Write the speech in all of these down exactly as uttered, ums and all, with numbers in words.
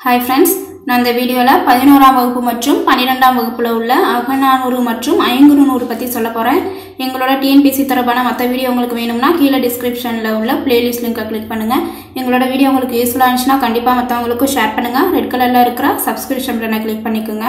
Hi friends, நான் இந்த வீடியோல பதினோராம் வகுப்பு மற்றும் பன்னிரண்டாம் வகுப்புல உள்ள அகநானூறு மற்றும் ஐங்குறுநூறு பத்தி சொல்லப் போறேன். எங்களோட T N P S C தொடர்பான மத்த வீடியோ உங்களுக்கு வேணும்னா கீழ டிஸ்கிரிப்ஷன்ல உள்ள பிளேலிஸ்ட் லிங்கை கிளிக் பண்ணுங்க. எங்களோட வீடியோ உங்களுக்கு யூஸ்ஃபுல்லா இருந்துச்சுனா கண்டிப்பா மத்தவங்களுக்கும் ஷேர் பண்ணுங்க. ரெட் கலர்ல இருக்கிற சப்ஸ்கிரிப்ஷன் பட்டனை கிளிக் பண்ணிக்கோங்க.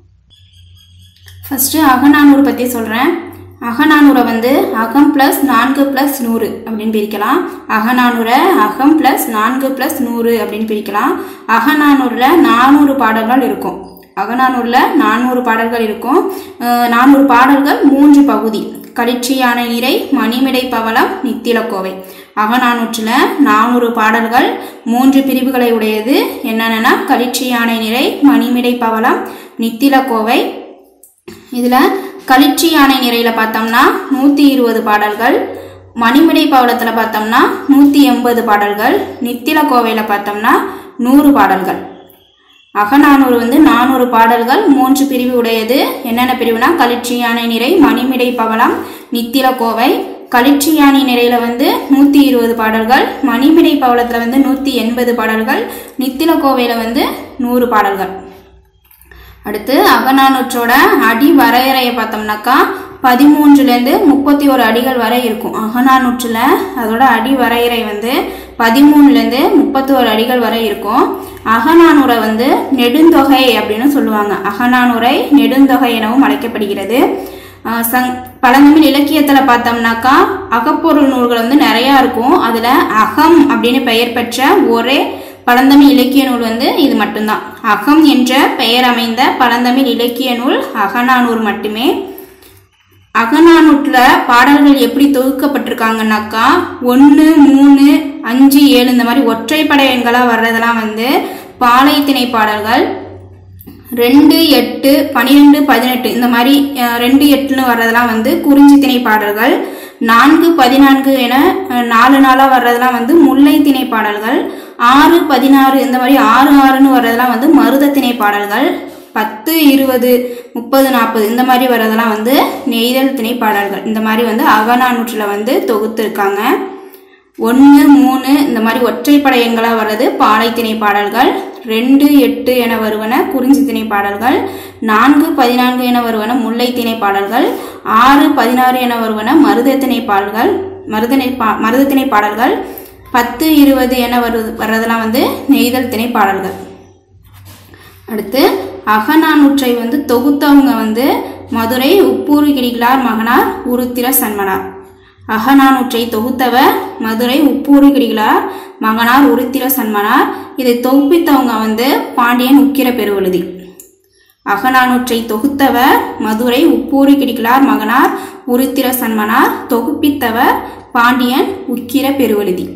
ஃபர்ஸ்ட் அகநானூறு பத்தி சொல்றேன். அகநானூரை வந்து அகம் பிளஸ் நான்கு பிளஸ் நூறு அப்படின்னு பிரிக்கலாம். அகநானூரை அகம் பிளஸ் நான்கு பிளஸ் நூறு அப்படின்னு பிரிக்கலாம். அகநானூரில் நானூறு பாடல்கள் இருக்கும். அகநானூரில் நானூறு பாடல்கள் இருக்கும். நானூறு பாடல்கள் மூன்று பகுதி: களிற்றியானை நிறை, மணிமிடை பவளம், நித்திலக்கோவை. அகநானூற்றில் நானூறு பாடல்கள் மூன்று பிரிவுகளை உடையது. என்னென்னா களிற்றியானை நிறை, மணிமிடை பவளம், நித்திலக்கோவை. இதில் களிற்றி யானை நிறையில பார்த்தோம்னா நூற்றி இருபது பாடல்கள், மணிமிடை பவளத்தில் பார்த்தோம்னா நூற்றி எண்பது பாடல்கள், நித்தில கோவையில் பார்த்தோம்னா நூறு பாடல்கள். அகநானூறு வந்து நானூறு பாடல்கள் மூன்று பிரிவு உடையது. என்னென்ன பிரிவுனா களிற்றி யானை நிறை, மணிமிடை பவளம், நித்தில கோவை. களிற்றி யானை நிறையில வந்து நூற்றி இருபது பாடல்கள், மணிமிடை பவளத்தில் வந்து நூற்றி எண்பது பாடல்கள், நித்தில கோவையில் வந்து நூறு பாடல்கள். அடுத்து அகநானூற்றோட அடி வரையறையை பார்த்தோம்னாக்கா பதிமூன்றுலேருந்து முப்பத்தி ஒரு அடிகள் வரை இருக்கும். அகநானூற்றில் அதோட அடி வரையறை வந்து பதிமூணுலேருந்து முப்பத்தி ஒரு அடிகள் வரை இருக்கும். அகநானூரை வந்து நெடுந்தொகை அப்படின்னு சொல்லுவாங்க. அகநானூரை நெடுந்தொகை எனவும் அழைக்கப்படுகிறது. சங் பழந்தமிழ் இலக்கியத்தில் பார்த்தோம்னாக்கா அகப்பொருள் நூல்கள் வந்து நிறையா இருக்கும். அதில் அகம் அப்படின்னு பெயர் பெற்ற ஒரே பழந்தமிழ் இலக்கிய நூல் வந்து இது மட்டும்தான். அகம் என்ற பெயர் அமைந்த பழந்தமிழ் இலக்கிய நூல் அகநானூறு மட்டுமே. அகநானூற்றில் பாடல்கள் எப்படி தொகுக்கப்பட்டிருக்காங்கன்னாக்கா ஒன்று மூணு அஞ்சு ஏழு இந்த மாதிரி ஒற்றைப்படை எண்களாக வர்றதெல்லாம் வந்து பாலை திணை பாடல்கள். ரெண்டு எட்டு பன்னிரெண்டு பதினெட்டு இந்த மாதிரி ரெண்டு எட்டுன்னு வர்றதெல்லாம் வந்து குறிஞ்சி திணை பாடல்கள். நான்கு பதினான்கு என நாலு நாளாக வர்றதெல்லாம் வந்து முல்லை திணை பாடல்கள். ஆறு பதினாறு இந்த மாதிரி ஆறு ஆறுன்னு வர்றதெல்லாம் வந்து மருத திணை பாடல்கள். பத்து இருபது முப்பது நாற்பது இந்த மாதிரி வர்றதெல்லாம் வந்து நெய்தல் திணை பாடல்கள். இந்த மாதிரி வந்து அகநானூற்றில் வந்து தொகுத்துருக்காங்க. ஒன்று மூணு இந்த மாதிரி ஒற்றைப்படை எண்களாக வர்றது பாலை திணை பாடல்கள். ரெண்டு எட்டு என வருவன குறிஞ்சி திணை பாடல்கள். நான்கு பதினான்கு என வருவன முல்லை திணை பாடல்கள். ஆறு பதினாறு என வருவன மருத திணை பாடல்கள் மருதனை பா மருத திணை பாடல்கள். பத்து இருபது என வரு வர்றதெல்லாம் வந்து நெய்தல் திணை பாடல்கள். அடுத்து அகநானூற்றை வந்து தொகுத்தவங்க வந்து மதுரை உப்பூறு கிடிகளார் மகனார் உருத்திர சன்மனார். அகநானூற்றை தொகுத்தவர் மதுரை உப்பூறு கிடிகளார் மகனார் உருத்திர சன்மனார். இதை தொகுப்பித்தவங்க வந்து பாண்டியன் உக்கிர பெருவழுதி. அகநானூற்றை தொகுத்தவர் மதுரை உப்பூறு கிடிகளார் மகனார் உருத்திர சன்மனார். தொகுப்பித்தவர் பாண்டியன் உக்கிர பெருவழுதி.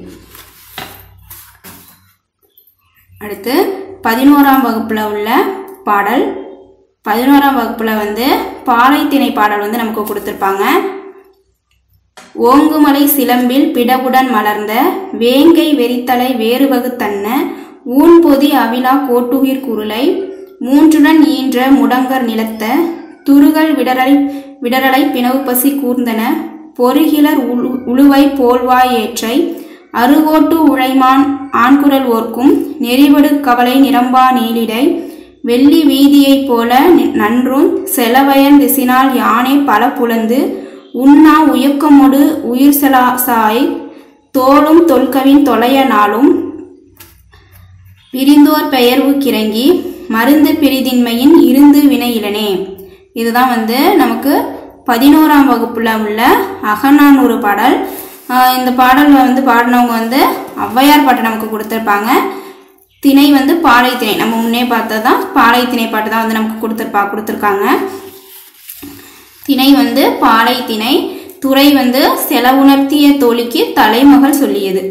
அடுத்து பதினோராம் வகுப்புல உள்ள பாடல். பதினோராம் வகுப்புல வந்து பாலை திணை பாடல் வந்து நமக்கு கொடுத்திருப்பாங்க. ஓங்குமலை சிலம்பில் பிடவுடன் மலர்ந்த வேங்கை வெறித்தலை வேறுவகு தன்ன ஊன்பொதி அவிழா கோட்டுயிர் குருளை மூன்றுடன் ஈன்ற முடங்கர் நிலத்த துருகள் விடரலை விடரலை பிணவு பசி கூர்ந்தன பொறுகிலர் உழுவை போல்வாய் ஏற்றை அருகோட்டு உழைமான் ஆண்குரல் ஓர்க்கும் நெறிவடு கவலை நிரம்பா நீலிடை வெள்ளி வீதியைப் போல நன்றும் செலவயன் திசினால் யானை பல புலந்து உண்ணா உயக்கமொடு உயிர் செலாசாய் தோளும் தொல்கவின் தொலைய நாளும் பிரிந்தோர் பெயர்வு கிறங்கி மருந்து பிரிதின்மையின் இருந்து வினையிலனே. இதுதான் வந்து நமக்கு பதினோராம் வகுப்புல உள்ள அகநானூறு பாடல். இந்த பாடல் வந்து பாடினவங்க வந்து ஔவையார் பாட்டு நமக்கு கொடுத்துருப்பாங்க. திணை வந்து பாலை திணை. நம்ம முன்னே பார்த்ததான் பாலை திணை பாட்டு தான் வந்து நமக்கு கொடுத்துருப்பா கொடுத்துருக்காங்க. திணை வந்து பாலை திணை. துறை வந்து செலவுணர்த்திய தோழிக்கு தலைமகள் சொல்லியது.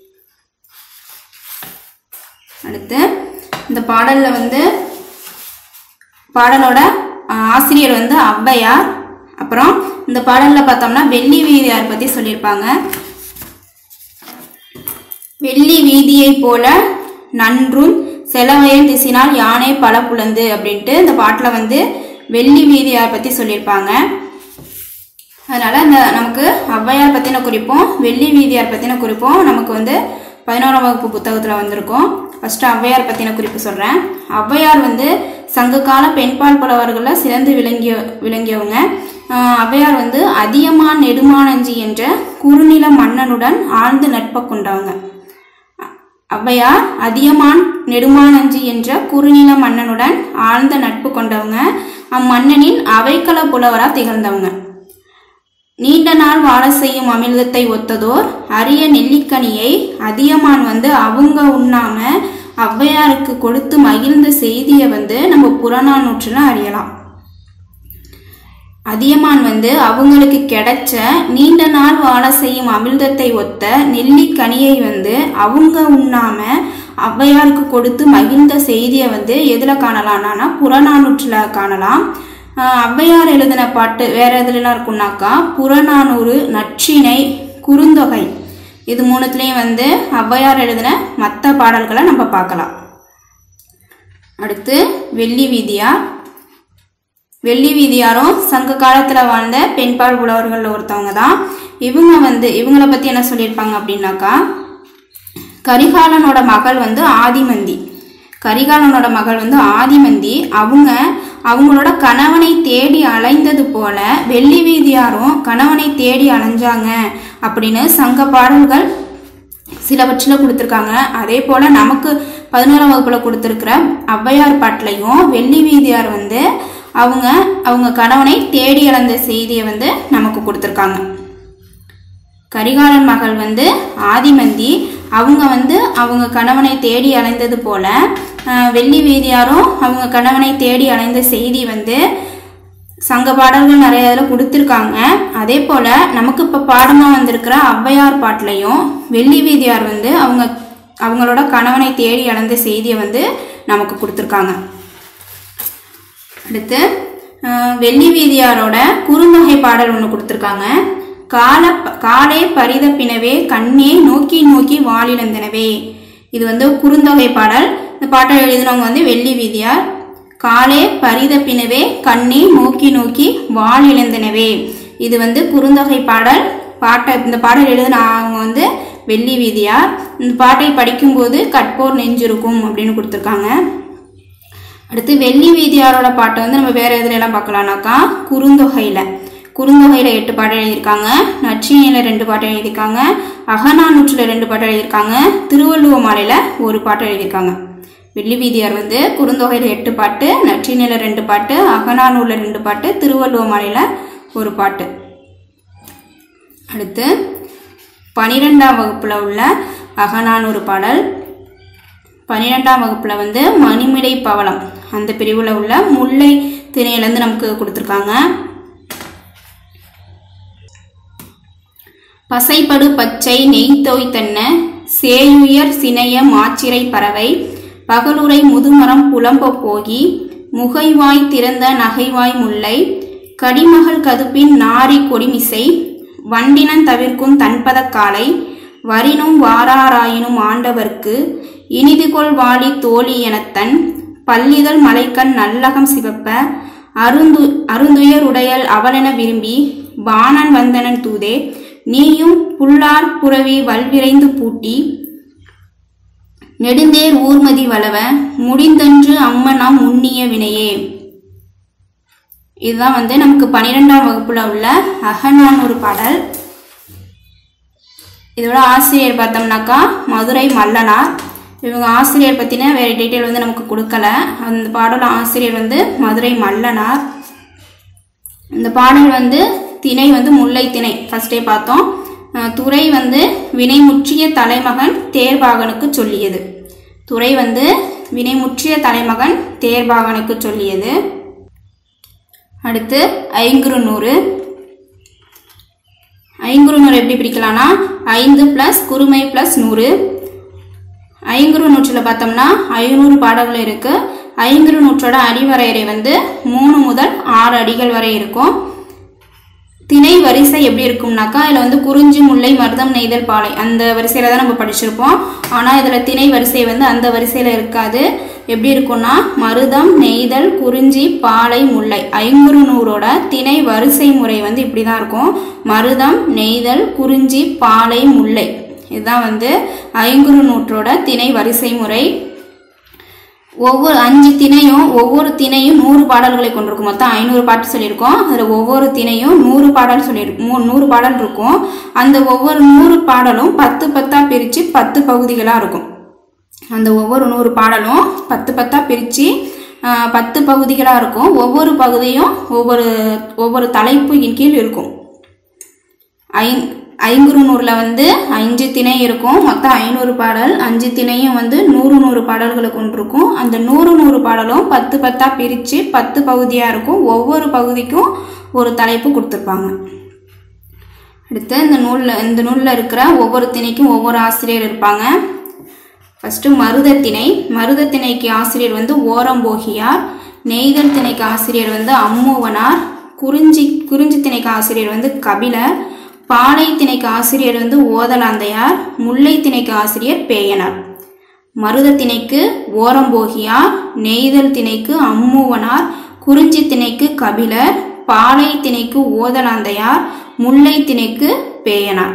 அடுத்து இந்த பாடல்ல வந்து பாடலோட ஆசிரியர் வந்து ஔவையார். அப்புறம் இந்த பாடல்ல பார்த்தோம்னா வெள்ளி வீதியார் பத்தி சொல்லியிருப்பாங்க. வெள்ளி வீதியை போல நன்றும் செலவயன் திசினால் யானை பல புலந்து அப்படின்ட்டு இந்த பாட்டில் வந்து வெள்ளி வீதியார் பத்தி சொல்லியிருப்பாங்க. அதனால இந்த நமக்கு ஔவையார் பத்தின குறிப்பும் வெள்ளி வீதியார் பத்தின குறிப்பும் நமக்கு வந்து பதினோராம் வகுப்பு புத்தகத்தில் வந்திருக்கும். ஃபஸ்ட்டு ஔவையார் பற்றின குறிப்பு சொல்கிறேன். ஔவையார் வந்து சங்ககால பெண்பால் புலவர்களில் சிறந்து விளங்கிய விளங்கியவங்க. ஔவையார் வந்து அதியமான் நெடுமானஞ்சி என்ற குறுநில மன்னனுடன் ஆழ்ந்த நட்பை கொண்டவங்க. ஔவையார் அதியமான் நெடுமானஞ்சி என்ற குறுநில மன்னனுடன் ஆழ்ந்த நட்பு கொண்டவங்க. அம்மன்னனின் அவைக்கள புலவராக திகழ்ந்தவங்க. நீண்ட நாள் வாழ செய்யும் அமிர்தத்தை ஒத்ததோர் அரிய நெல்லிக்கனியை அதியமான் வந்து அவங்க உண்ணாம ஔவையாருக்கு கொடுத்து மகிழ்ந்த செய்தியை வந்து நம்ம புறநானூற்றுல அறியலாம். அதியமான் வந்து அவங்களுக்கு கிடைச்ச நீண்ட நாள் வாழ செய்யும் அமிர்தத்தை ஒத்த நெல்லிக்கனியை வந்து அவங்க உண்ணாம ஔவையாருக்கு கொடுத்து மகிழ்ந்த செய்தியை வந்து எதுல காணலாம்னா புறநானூற்றுல காணலாம். ஔவையார் எழுதின பாட்டு வேற எதுலாம் இருக்குன்னாக்கா புறநானூறு, நற்றிணை, குறுந்தொகை, இது மூணுத்துலேயும் வந்து ஔவையார் எழுதின மற்ற பாடல்களை நம்ம பார்க்கலாம். அடுத்து வெள்ளி வீதியார். வெள்ளி வீதியாரும் சங்க காலத்தில் வாழ்ந்த பெண்பால் புலவர்களில் ஒருத்தவங்க தான். இவங்க வந்து இவங்களை பற்றி என்ன சொல்லியிருப்பாங்க அப்படின்னாக்கா, கரிகாலனோட மகள் வந்து ஆதிமந்தி. கரிகாலனோட மகள் வந்து ஆதிமந்தி அவங்க அவங்களோட கணவனை தேடி அலைந்தது போல வெள்ளி வீதியாரும் கணவனை தேடி அலைஞ்சாங்க அப்படின்னு சங்க பாடல்கள் சிலவற்றில் கொடுத்துருக்காங்க. அதே போல் நமக்கு பதினோராம் வகுப்பில் கொடுத்துருக்கிற ஔவையார் பாட்டிலையும் வெள்ளி வீதியார் வந்து அவங்க அவங்க கணவனை தேடி அலைந்த செய்தியை வந்து நமக்கு கொடுத்துருக்காங்க. கரிகாலன் மகள் வந்து ஆதிமந்தி அவங்க வந்து அவங்க கணவனை தேடி அலைந்தது போல வெள்ளி வீதியாரும் அவங்க கணவனை தேடி அலைந்த செய்தி வந்து சங்க பாடல்கள் நிறைய இதில் கொடுத்துருக்காங்க. அதே போல் நமக்கு இப்போ பாடமாக வந்திருக்கிற ஔவையார் பாட்டிலையும் வெள்ளி வீதியார் வந்து அவங்க அவங்களோட கணவனை தேடி அலைந்த செய்தியை வந்து நமக்கு கொடுத்துருக்காங்க. அடுத்து வெள்ளி வீதியாரோட குறுந்தொகை பாடல் ஒன்று கொடுத்துருக்காங்க. கால காலே பரிதப்பினவே கண்ணே நோக்கி நோக்கி வாழிழந்தனவே. இது வந்து குறுந்தொகை பாடல். இந்த பாட்டை எழுதினவங்க வந்து வெள்ளி வீதியார். காலே பரிதப்பினவே கண்ணே நோக்கி நோக்கி வாழிழந்தனவே, இது வந்து குறுந்தொகை பாடல். பாட்டை இந்த பாடல் எழுதின அவங்க வந்து வெள்ளி வீதியார். இந்த பாட்டை படிக்கும்போது கற்போர் நெஞ்சிருக்கும் அப்படின்னு கொடுத்துருக்காங்க. அடுத்து வெள்ளி வீதியாரோட பாட்டை வந்து நம்ம வேற எதுல எல்லாம் பார்க்கலாம்னாக்கா குறுந்தொகையில குறுந்தொகையில எட்டு பாட்டு எழுதியிருக்காங்க. நற்றிணையில ரெண்டு பாட்டு எழுதியிருக்காங்க. அகநானூற்றுல ரெண்டு பாட்டு எழுதியிருக்காங்க. திருவள்ளுவ மாலையில ஒரு பாட்டு எழுதியிருக்காங்க. வெள்ளி வீதியார் வந்து குறுந்தொகையில எட்டு பாட்டு, நற்றிணையில ரெண்டு பாட்டு, அகநானூர்ல ரெண்டு பாட்டு, திருவள்ளுவ மாலையில ஒரு பாட்டு. அடுத்து பனிரெண்டாம் வகுப்புல உள்ள அகநானூறு பாடல். பன்னிரெண்டாம் வகுப்புல வந்து மணிமிடை பவளம் அந்த பிரிவுல உள்ள முல்லை திணையிலேருந்து நமக்கு கொடுத்துருக்காங்க. பசைப்படு பச்சை நெய்தோய் தன்ன சேயுயர் சினைய மாச்சிரை பறவை பகலுரை முதுமரம் புலம்ப போகி முகைவாய் திறந்த நகைவாய் முல்லை கடிமகள் கதுப்பின் நாரி கொடிமிசை வண்டினன் தவிர்க்கும் தன்பத காலை வரினும் வாராராயினும் ஆண்டவர்க்கு இனிதுகொள் வாளி தோழி எனத்தன் பல்லிதழ் மலைக்கண் நல்லகம் சிவப்ப அருந்து அருந்துயர் உடையல் அவளென விரும்பி வானன் வந்தனன் தூதே நீயும் புல்லார் புறவி வல்விரைந்து பூட்டி நெடுந்தேர் ஊர்மதி வளவ முடிந்தன்று அம்மனாம் உண்ணிய வினையே. இதுதான் வந்து நமக்கு பனிரெண்டாம் வகுப்புல உள்ள அகநானூறு பாடல். இதோட ஆசிரியர் பார்த்தோம்னாக்கா மதுரை மல்லனார். இவங்க ஆசிரியர் பற்றின வேறு டீட்டெயில் வந்து நமக்கு கொடுக்கல. அந்த பாடல ஆசிரியர் வந்து மதுரை மல்லனார். இந்த பாடல் வந்து திணை வந்து முல்லை திணை ஃபர்ஸ்டே பார்த்தோம். துறை வந்து வினைமுற்றிய தலைமகன் தேர்பாகனுக்கு சொல்லியது. துறை வந்து வினைமுற்றிய தலைமகன் தேர்பாகனுக்கு சொல்லியது. அடுத்து ஐங்குறுநூறு. ஐங்குறுநூறு எப்படி பிரிக்கலாம்னா ஐந்து பிளஸ் குறுமை பிளஸ் நூறு. ஐங்குறுநூற்றில் பார்த்தோம்னா ஐநூறு பாடல்கள் இருக்கு. ஐங்குறுநூற்றோட அடிவரையறை வந்து மூணு முதல் ஆறு அடிகள் வரை இருக்கும். திணை வரிசை எப்படி இருக்கும்னாக்கா இதில் வந்து குறிஞ்சி முல்லை மருதம் நெய்தல் பாலை அந்த வரிசையில் தான் நம்ம படிச்சிருப்போம். ஆனால் இதில் திணை வரிசை வந்து அந்த வரிசையில் இருக்காது. எப்படி இருக்கும்னா மருதம் நெய்தல் குறிஞ்சி பாலை முல்லை ஐங்குறுநூறோட திணை வரிசை முறை வந்து இப்படி தான் இருக்கும். மருதம் நெய்தல் குறிஞ்சி பாலை முல்லை இதுதான் வந்து ஐங்குறு நூற்றோட திணை வரிசை முறை. ஒவ்வொரு அஞ்சு திணையும் ஒவ்வொரு திணையும் நூறு பாடல்களை கொண்டிருக்கும். மொத்தம் ஐநூறு பாட்டு சொல்லியிருக்கோம். அதில் ஒவ்வொரு திணையும் நூறு பாடல் சொல்லியிருக்கும். நூறு பாடல் இருக்கும். அந்த ஒவ்வொரு நூறு பாடலும் பத்து பத்தா பிரித்து பத்து பகுதிகளாக இருக்கும். அந்த ஒவ்வொரு நூறு பாடலும் பத்து பத்தா பிரித்து பத்து பகுதிகளாக இருக்கும். ஒவ்வொரு பகுதியும் ஒவ்வொரு ஒவ்வொரு தலைப்பின் கீழ் இருக்கும். ஐ ஐங்குறு நூறில் வந்து அஞ்சு திணை இருக்கும். மொத்தம் ஐநூறு பாடல். அஞ்சு திணையும் வந்து நூறு நூறு பாடல்களை கொண்டிருக்கும். அந்த நூறு நூறு பாடலும் பத்து பத்தா பிரித்து பத்து பகுதியாக இருக்கும். ஒவ்வொரு பகுதிக்கும் ஒரு தலைப்பு கொடுத்துருப்பாங்க. அடுத்து இந்த நூலில் இந்த நூலில் இருக்கிற ஒவ்வொரு திணைக்கும் ஒவ்வொரு ஆசிரியர் இருப்பாங்க. ஃபஸ்ட்டு மருத திணை. மருத திணைக்கு ஆசிரியர் வந்து ஓரம்போகியார். நெய்தல் திணைக்கு ஆசிரியர் வந்து அம்மூவனார். குறிஞ்சி குறிஞ்சி திணைக்கு ஆசிரியர் வந்து கபிலர். பாலை திணைக்கு ஆசிரியர் வந்து ஓதலாந்தையார். முல்லை திணைக்கு ஆசிரியர் பேயனார். மருத திணைக்கு ஓரம்போகியார். நெய்தல் திணைக்கு அம்மூவனார். குறிஞ்சி திணைக்கு கபிலர். பாலை திணைக்கு ஓதலாந்தையார். முல்லை திணைக்கு பேயனார்.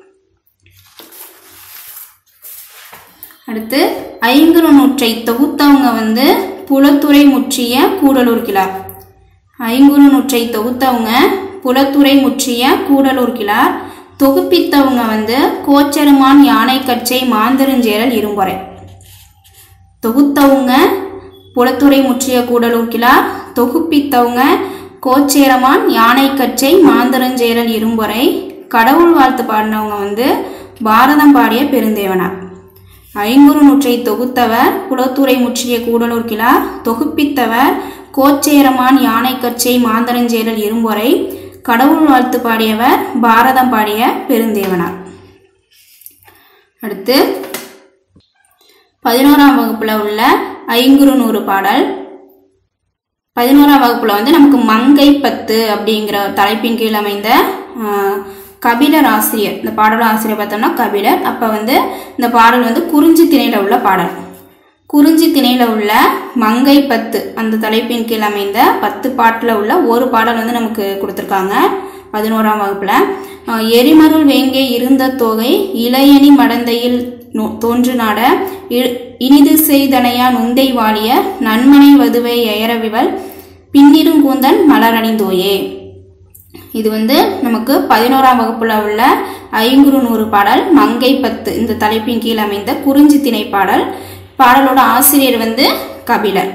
அடுத்து ஐங்குறு நூற்றை தொகுத்தவங்க வந்து புலத்துறை முற்றிய கூடலூர் கிழார். ஐங்குறு நூற்றை தொகுத்தவங்க புலத்துறை முற்றிய கூடலூர் கிழார். தொகுப்பித்தவங்க வந்து கோச்செருமான் யானைக்கச்சை மாந்தரஞ்சேரல் இரும்பொறை. தொகுத்தவங்க புலத்துறை முற்றிய கூடலூர் கிழார். தொகுப்பித்தவங்க கோச்சேரமான் யானைக்கச்சை மாந்தரஞ்சேரல் இரும்பொறை. கடவுள் வாழ்த்து பாடினவங்க வந்து பாரதம் பாடிய பெருந்தேவனார். ஐங்குறு நூற்றை தொகுத்தவர் புலத்துறை முற்றிய கூடலூர் கிழார். தொகுப்பித்தவர் கோச்சேரமான் யானைக்கச்சை மாந்தரஞ்சேரல் இரும்பொறை. கடவுள் வாழ்த்து பாடியவர் பாரதம் பாடிய பெருந்தேவனார். அடுத்து பதினோராம் வகுப்புல உள்ள ஐங்குறு நூறு பாடல். பதினோராம் வகுப்புல வந்து நமக்கு மங்கை பத்து அப்படிங்கிற தலைப்பின் கீழ் அமைந்த கபிலர் ஆசிரியர். இந்த பாடல் ஆசிரியர் பார்த்தோம்னா கபிலர். அப்ப வந்து இந்த பாடல் வந்து குறிஞ்சி திணையில உள்ள பாடல். குறிஞ்சி திணையில உள்ள மங்கை பத்து அந்த தலைப்பின் கீழ் அமைந்த பத்து பாட்டில் உள்ள ஒரு பாடல் வந்து நமக்கு கொடுத்துருக்காங்க பதினோராம் வகுப்புல. எரிமருள் வேங்கை இருந்த தொகை இளையணி மடந்தையில் தோன்று நாட இனிது செய்தனையா நுந்தை வாழிய நன்மனை வதுவை எயரவிவள் பின்னிருங்கூந்தன் மலரணிந்தோயே. இது வந்து நமக்கு பதினோராம் வகுப்புல உள்ள ஐங்குறு நூறு பாடல் மங்கை பத்து இந்த தலைப்பின் கீழ் அமைந்த குறிஞ்சி திணை பாடல். பாடலோட ஆசிரியர் வந்து கபிலர்.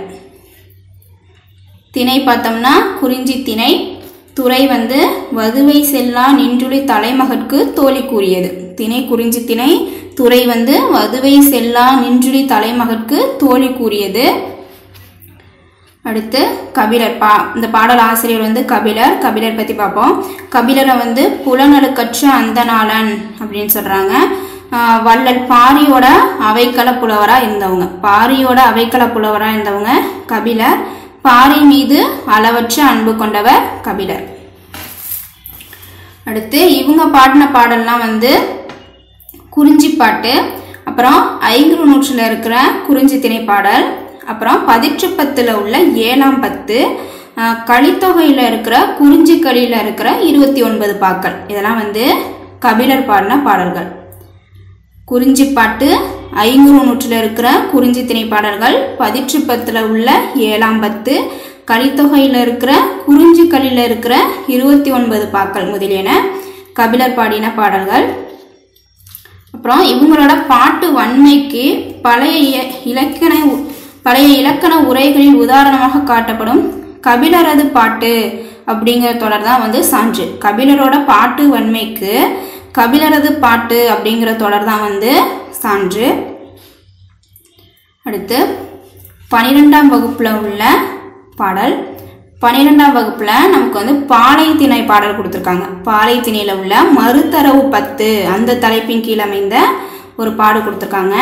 திணை பார்த்தோம்னா குறிஞ்சி திணை. துறை வந்து வதுவை செல்லா நின்றுளி தலைமகற்கு தோழி கூறியது. திணை குறிஞ்சி திணை. துறை வந்து வதுவை செல்லா நின்றுளி தலைமகற்கு தோழி கூறியது. அடுத்து கபிலர். பா இந்த பாடல் ஆசிரியர் வந்து கபிலர். கபிலர் பற்றி பார்ப்போம். கபிலரை வந்து புலனழுக்கற்ற அந்தநாளன் அப்படின்னு சொல்கிறாங்க. வள்ளல் பாரியோட அவைக்கள புலவராக இருந்தவங்க. பாரியோட அவைக்கள புலவராக இருந்தவங்க கபிலர். பாரி மீது அளவற்ற அன்பு கொண்டவர் கபிலர். அடுத்து இவங்க பாடின பாடல்லாம் வந்து குறிஞ்சி பாட்டு. அப்புறம் ஐங்குறு நூற்றில் இருக்கிற குறிஞ்சி திணை பாடல். அப்புறம் பதிற்று பத்தில் உள்ள ஏழாம் பத்து. கலித்தொகையில் இருக்கிற குறிஞ்சி களியில் இருக்கிற இருபத்தி ஒன்பது பாக்கள். இதெல்லாம் வந்து கபிலர் பாடின பாடல்கள். குறிஞ்சி பாட்டு, ஐங்குறு நூற்றில் இருக்கிற குறிஞ்சி திணை பாடல்கள், பதிற்று பத்தில் உள்ள ஏழாம் பத்து, கலித்தொகையில் இருக்கிற குறிஞ்சி களியில் இருக்கிற இருபத்தி ஒன்பது பாக்கள் முதலியன கபிலர் பாடின பாடல்கள். அப்புறம் இவங்களோட பாட்டு வன்மைக்கு பழைய இலக்கண பழைய இலக்கண உரைகளில் உதாரணமாக காட்டப்படும் கபிலரது பாட்டு அப்படிங்கிற தொடர் தான் வந்து சான்று. கபிலரோட பாட்டு வன்மைக்கு கபிலரது பாட்டு அப்படிங்கிற தொடர் தான் வந்து சான்று. அடுத்து பனிரெண்டாம் வகுப்புல உள்ள பாடல். பனிரெண்டாம் வகுப்புல நமக்கு வந்து பாலை திணை பாடல் கொடுத்துருக்காங்க. பாலை திணையில உள்ள மறுதரவு பத்து அந்த தலைப்பின் கீழ் அமைந்த ஒரு பாடு கொடுத்துருக்காங்க.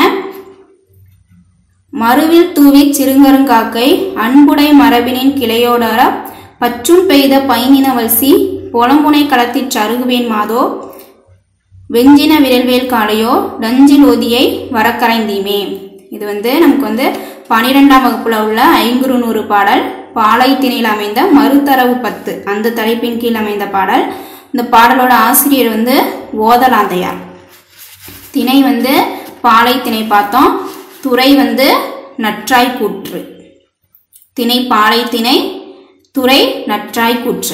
மறுவில் தூவி சிறுங்கருங்காக்கை அன்புடை மரபினின் கிளையோடர பற்றும் பெய்த பைனினவல்சி பொலம்புனை களத்திற் சருகுவேன் மாதோ வெஞ்சின விரல்வேல் காளையோ டஞ்சில் ஓதியை வரக்கரைந்தீமே. இது வந்து நமக்கு வந்து பனிரெண்டாம் வகுப்புல உள்ள ஐங்குறு நூறு பாடல். பாலை திணையில் அமைந்த மறுதரவு பத்து அந்த தலைப்பின் கீழ் அமைந்த பாடல். இந்த பாடலோட ஆசிரியர் வந்து ஓதலாந்தையார். திணை வந்து பாலை திணை பார்த்தோம். துறை வந்து நற்றாய் கூற்று. திணை பாலை திணை, துறை நற்றாய் கூற்று.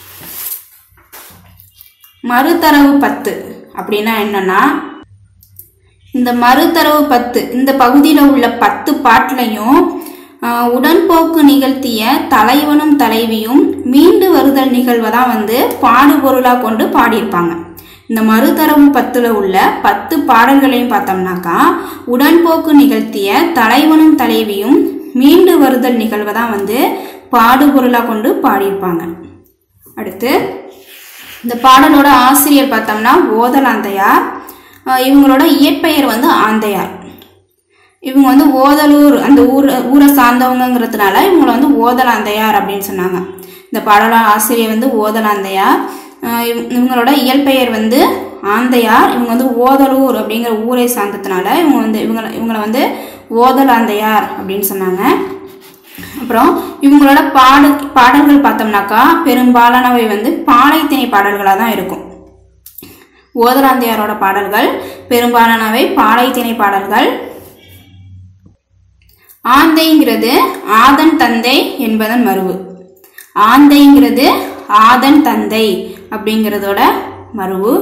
மறுதரவு பத்து அப்படின்னா என்னன்னா, இந்த மறுதரவு பத்து இந்த பகுதியில் உள்ள பத்து பாட்டிலையும் உடன்போக்கு நிகழ்த்திய தலைவனும் தலைவியும் மீண்டு வருதல் நிகழ்வை தான் வந்து பாடுபொருளாக கொண்டு பாடியிருப்பாங்க. இந்த மறுதரவு பத்துல உள்ள பத்து பாடல்களையும் பார்த்தோம்னாக்கா உடன்போக்கு நிகழ்த்திய தலைவனும் தலைவியும் மீண்டு வருதல் நிகழ்வை தான் வந்து பாடுபொருளாக கொண்டு பாடியிருப்பாங்க. அடுத்து இந்த பாடலோட ஆசிரியர் பார்த்தோம்னா ஓதலாந்தையார். இவங்களோட இயற்பெயர் வந்து ஆந்தையார். இவங்க வந்து ஓதலூர் அந்த ஊர் ஊரை சார்ந்தவங்கிறதுனால இவங்களை வந்து ஓதலாந்தையார் அப்படின்னு சொன்னாங்க. இந்த பாடலோட ஆசிரியர் வந்து ஓதலாந்தையார். இவங்களோட இயற்பெயர் வந்து ஆந்தையார். இவங்க வந்து ஓதலூர் அப்படிங்கிற ஊரை சார்ந்ததுனால இவங்க வந்து இவங்களை இவங்களை வந்து ஓதலாந்தையார் அப்படின்னு சொன்னாங்க. அப்புறம் இவங்களோட பாடு பாடல்கள் பார்த்தோம்னாக்கா பெரும்பாலானவை வந்து பாலைத்திணை பாடல்களாக தான் இருக்கும். ஓதலாந்தையாரோட பாடல்கள் பெரும்பாலானவை பாலைத்திணை பாடல்கள். ஆந்தைங்கிறது ஆதன் தந்தை என்பதன் மருவு. ஆந்தைங்கிறது ஆதன் தந்தை அப்படிங்கிறதோட மருவு.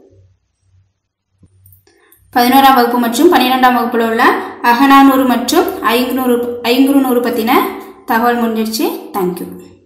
பதினோராம் வகுப்பு மற்றும் பன்னிரெண்டாம் வகுப்புல உள்ள அகநானூறு மற்றும் ஐங்குநூறு ஐங்குறுநூறு பற்றின தகவல் முடிஞ்சிருச்சு. தேங்க்யூ.